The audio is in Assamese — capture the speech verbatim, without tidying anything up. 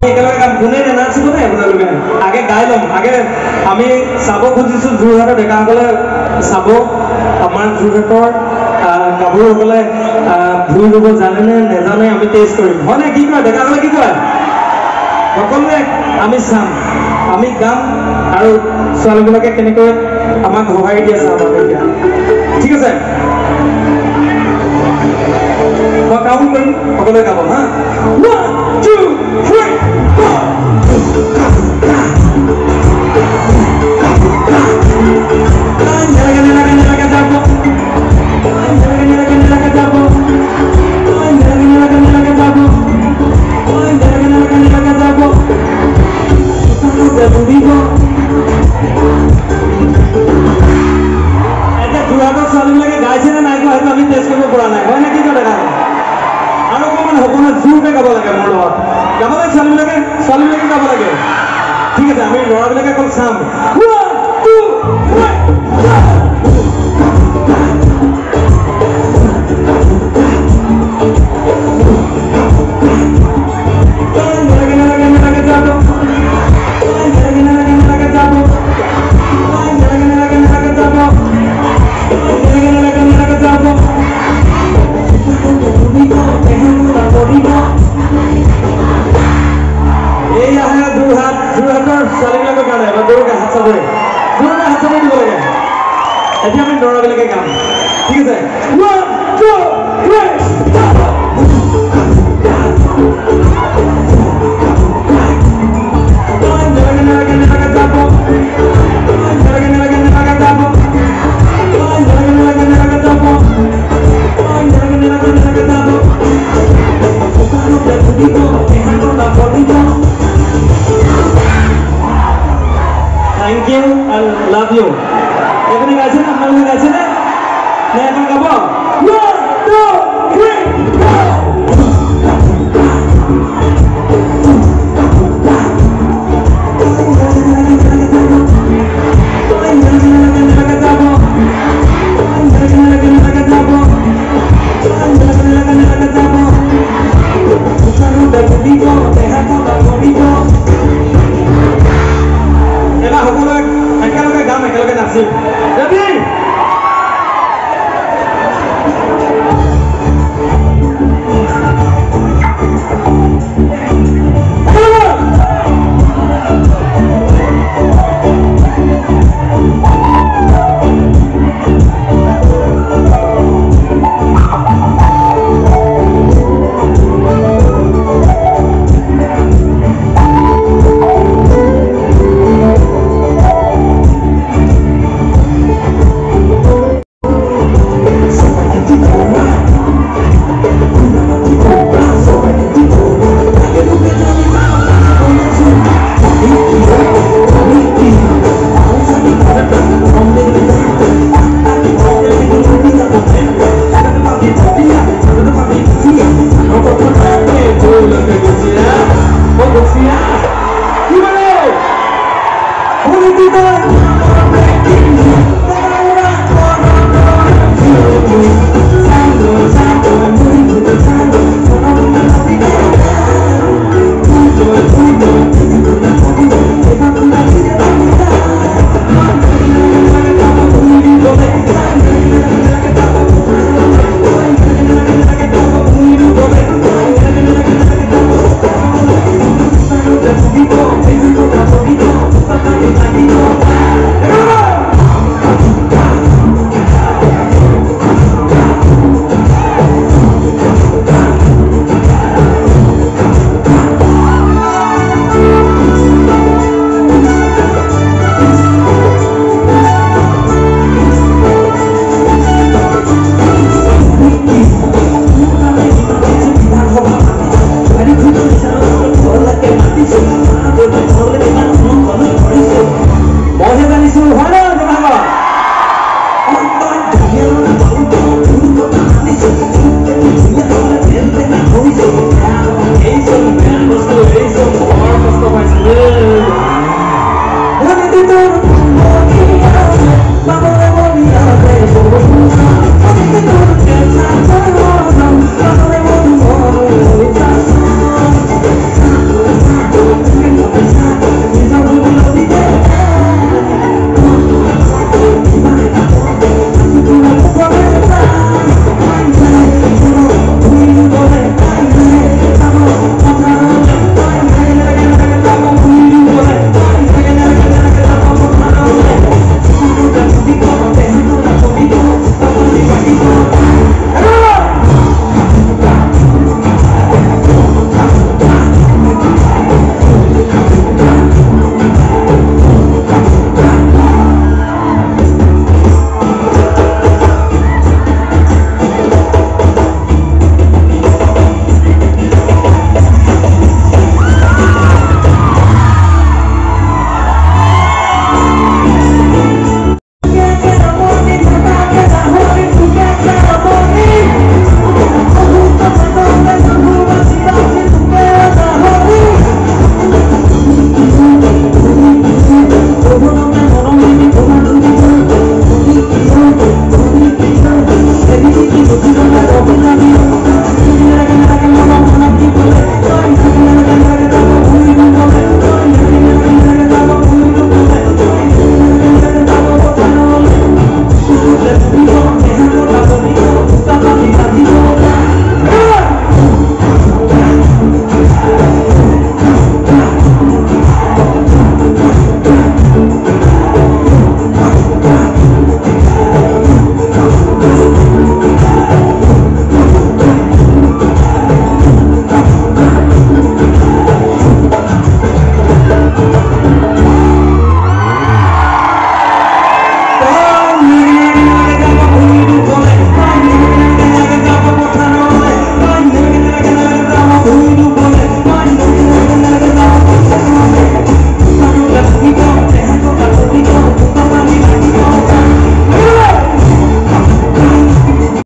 একেলগে গান কোনে নাচিব নে আপোনালোকে আগে গাই ল'ম আগে আমি চাব খুজিছোঁ যোৰহাটৰ ডেকাসকলে চাব আমাৰ যোৰহাটৰ গাভৰুসকলে ভুই ৰুব জানেনে নেজানে আমি টেষ্ট কৰিম হয়নে কি কয় ডেকাসকলে কি কয় সকলোৱে আমি চাম আমি গাম আৰু ছোৱালীবিলাকে কেনেকৈ আমাক সহায় দি আছে আমাক এতিয়া ঠিক আছে মই কাউণ্ট কৰিম সকলোৱে গাব হা ওৱান টু থ্ৰী ছোৱালীবিলাকে গাইছে নে নাই গোৱা সেইটো আমি টেষ্ট কৰিব পৰা নাই হয় নে কি কয় দেখা আৰু অকণমান সকলোৱে জোৰকৈ গাব লাগে মোৰ লগত গাব লাগে ছোৱালীবিলাকে ছোৱালীবিলাকে গাব লাগে ঠিক আছে আমি ল'ৰাবিলাকে অকল চাম ছোৱালীবিলাকৰ কাৰণে বা গৰুকে হাত চাপৰি গৰুকে হাত চাপৰি দিব লাগে এতিয়া আমি ল'ৰাবিলাকে গাম ঠিক আছে one two three Thank you and love you. Everybody guys, I'm going to guys. Never go. One, two, three, go. এবাৰ সকলোৱে একেলগে গাম একেলগে নাচিম ৰেডি People